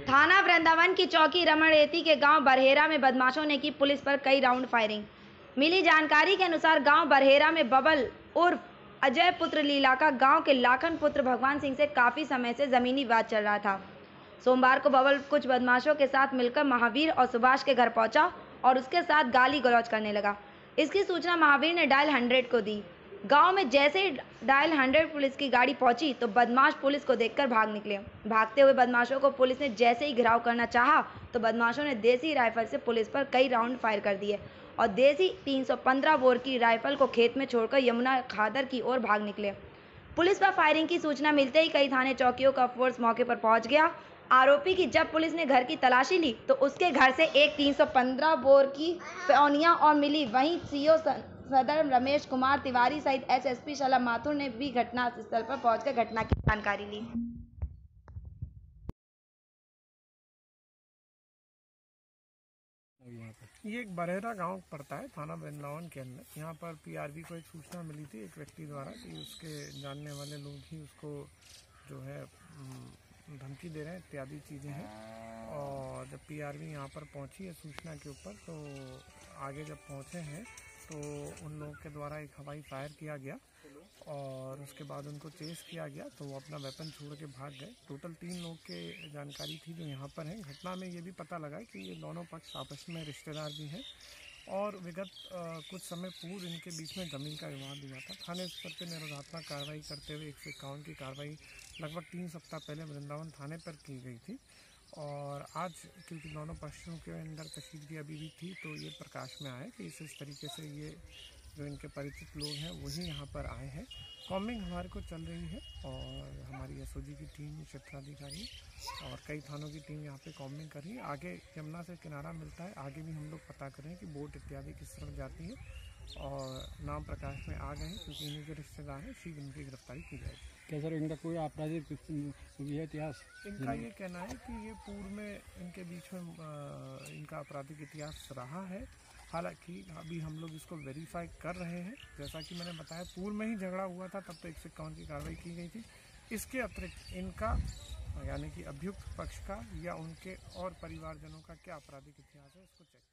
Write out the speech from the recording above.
थाना वृंदावन की चौकी रमणरेती के गांव बरहेरा में बदमाशों ने की पुलिस पर कई राउंड फायरिंग। मिली जानकारी के अनुसार गांव बरहेरा में बबल उर्फ अजय पुत्र लीला का गांव के लाखन पुत्र भगवान सिंह से काफी समय से जमीनी विवाद चल रहा था। सोमवार को बबल कुछ बदमाशों के साथ मिलकर महावीर और सुभाष के घर पहुंचा और उसके साथ गाली गलौज करने लगा। इसकी सूचना महावीर ने डायल 100 को दी। गांव में जैसे ही डायल 100 पुलिस की गाड़ी पहुंची तो बदमाश पुलिस को देखकर भाग निकले। भागते हुए बदमाशों को पुलिस ने जैसे ही घिराव करना चाहा तो बदमाशों ने देसी राइफल से पुलिस पर कई राउंड फायर कर दिए और देसी 315 बोर की राइफल को खेत में छोड़कर यमुना खादर की ओर भाग निकले। पुलिस पर फायरिंग की सूचना मिलते ही कई थाने चौकियों का फोर्स मौके पर पहुंच गया। आरोपी की जब पुलिस ने घर की तलाशी ली तो उसके घर से एक 315 बोर की पौनिया और मिली। वहीं सीओ सदर रमेश कुमार तिवारी सहित एसएसपी शलभ माथुर ने भी घटनास्थल पर पहुंचकर घटना की जानकारी ली। ये एक बरहेरा गांव पड़ता है थाना वृंदावन के अंदर। यहाँ पर पीआरबी को एक सूचना मिली थी एक व्यक्ति द्वारा कि उसके जानने वाले लोग ही उसको जो है धमकी दे रहे हैं इत्यादि चीज़ें हैं। और जब पीआरबी यहाँ पर पहुँची है सूचना के ऊपर तो आगे जब पहुँचे हैं तो उन लोगों के द्वारा एक हवाई फायर किया गया और उसके बाद उनको चेस किया गया तो वो अपना वेपन छोड़ के भाग गए। टोटल 3 लोग के जानकारी थी जो यहाँ पर हैं। घटना में ये भी पता लगा कि ये दोनों पक्ष आपस में रिश्तेदार भी हैं और विगत कुछ समय पूर्व इनके बीच में ज़मीन का विवाद हुआ था। थाने स्तर पर निरोधात्मक कार्रवाई करते हुए 151 की कार्रवाई लगभग 3 सप्ताह पहले वृंदावन थाने पर की गई थी। और आज क्योंकि दोनों पक्षों के अंदर कशीदगी अभी भी थी तो ये प्रकाश में आया कि इस तरीके से ये जो इनके परिचित लोग हैं वही यहाँ पर आए हैं। कॉम्बिंग हमारे को चल रही है और हमारी एसओजी की टीम, क्षेत्राधिकारी और कई थानों की टीम यहाँ पे कॉम्बिंग कर रही है। आगे यमुना से किनारा मिलता है, आगे भी हम लोग पता करें कि बोट इत्यादि किस तरफ जाती है और नाम प्रकाश में आ गए हैं क्योंकि इन्हीं के रिश्तेदार हैं। शीघ्र इनकी गिरफ्तारी की जाएगी। क्या सर इनका कोई आपराधिक इतिहास? इनका ये कहना है कि ये पूर्व में इनके बीच में इनका आपराधिक इतिहास रहा है। हालांकि अभी हम लोग इसको वेरीफाई कर रहे हैं। जैसा कि मैंने बताया पूर्व में ही झगड़ा हुआ था तब तो 151 की कार्रवाई की गई थी। इसके अतिरिक्त इनका यानी कि अभियुक्त पक्ष का या उनके और परिवारजनों का क्या आपराधिक इतिहास है इसको चेक